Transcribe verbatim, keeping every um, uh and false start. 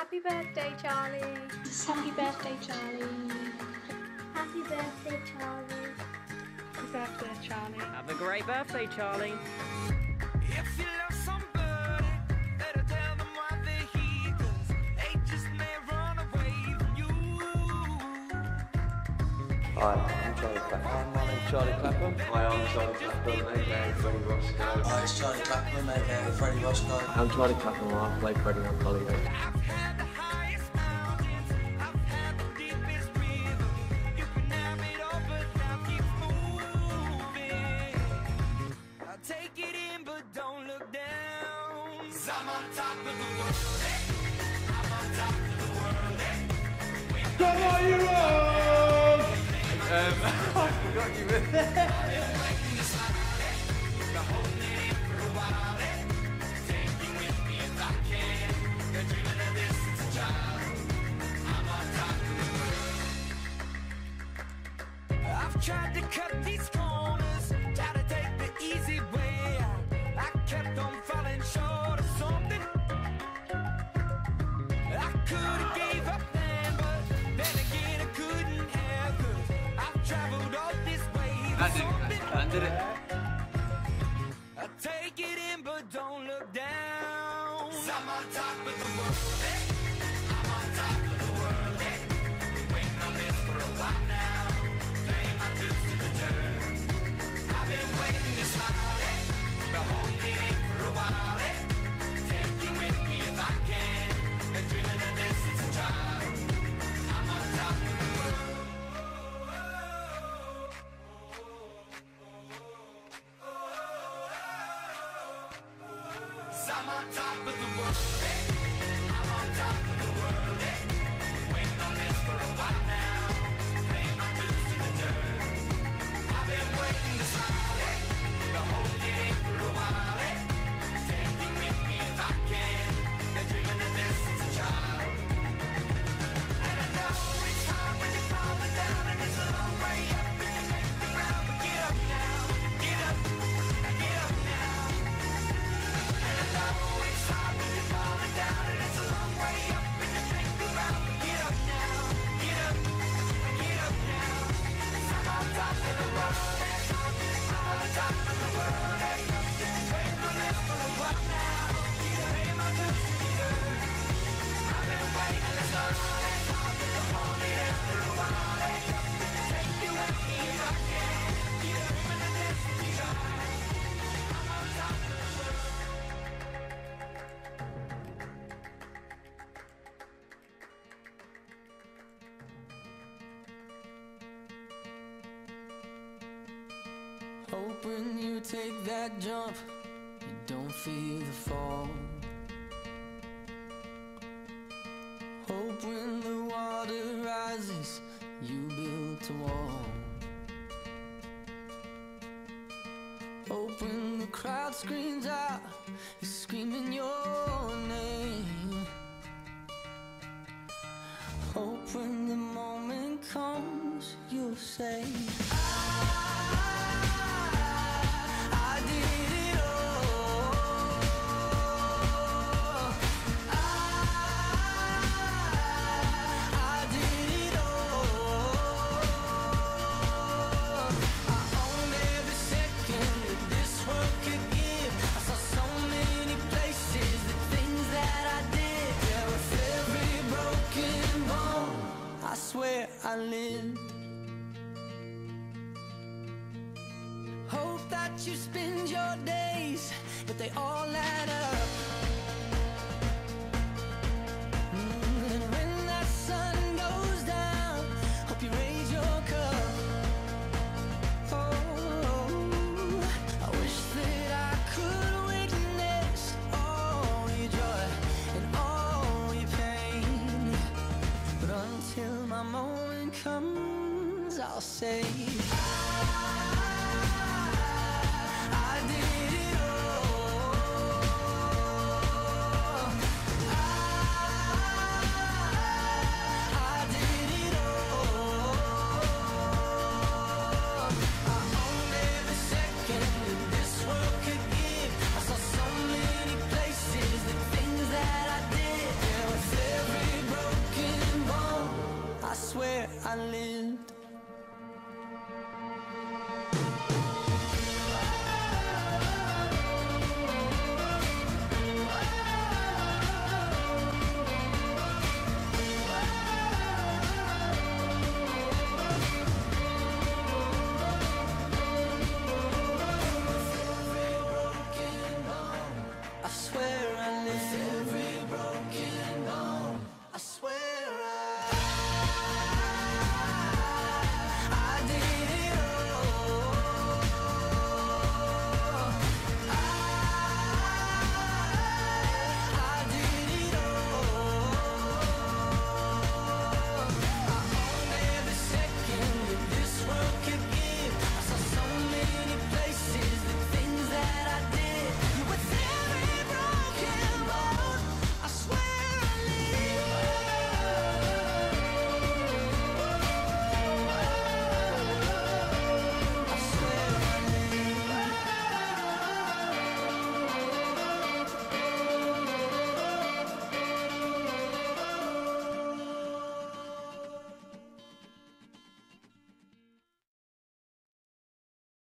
Happy birthday, Charlie. Happy birthday, Charlie. Happy birthday, Charlie. Happy birthday, Charlie. Have a great birthday, Charlie. If you love somebody, better tell them why they're here, 'cause they just may run away from you. Hi, I'm Charlie Clapham. Hi, my name's Charlie Clapham. Hi, I'm Charlie Clapham, aka Freddie Roscoe. Hi, it's Charlie Clapham, aka Freddie Roscoe. I'm Charlie Clapham, I play Freddie on Hollyoaks. I've had the highest mountains, I've had the deepest rivers. You can have it all, but now keep moving. I'll take it in, but don't look down. 'Cause I'm on top of the world, hey. I'm on top of the world, hey. Come on, you roll! Um, I forgot you were there. I've tried to cut these corners, tried to take the easy way out. I kept on falling short of something. I could've gave up then, but then again I couldn't have, 'cause I've traveled all this way for something. I did it. I take it in, but don't look down. 'Cause I'm on top of the world, hey. I'm on top of the world, hey. Waiting on this for a while now. Paying my dues to the dirt. I've been waiting this long, hey. Been holding it for a while, hey. Take you with me if I can. Been dreaming of this since a child. I'm on top of the world. 'Cause I'm on top of the world, hey. I'm on top of the world, hey. Waiting on this for a while now. Paying my dues to the dirt. I've been waiting this long, hey. Been holding it for a while, hey. Take you with me if I can. Been dreaming of this since a child. And I know it's hard when you're falling down, and it's a long way up, and you make the ground. But get up now, get up, get up now. And I know it's hard when you're falling down, and it's a long way up, and you make the ground. But get up now, get up, get up now. 'Cause I'm on top of the world, hey. I'm on top of the world, hey. Waiting on this for a while now. Paying my dues to the earth. I've been waiting this long, hey. Been holding it for a while, hey. Take you with me if I can. Dreaming of this since a child. I'm on top of the world. Hope when you take that jump, you don't feel the fall. Hope when the water rises, you build a wall. Hope when the crowd screams out, you're screaming your name. Hope when the moment comes, you'll say, I did it all. I did it all. I owned every second that this world could give. I saw so many places, the things that I did. Yeah, with every broken bone, I swear I lived. Hope that you spend your days, but they all add up. Mm, and when that sun goes down, hope you raise your cup. Oh, I wish that I could witness all your joy and all your pain. But until my moment comes, I'll say, I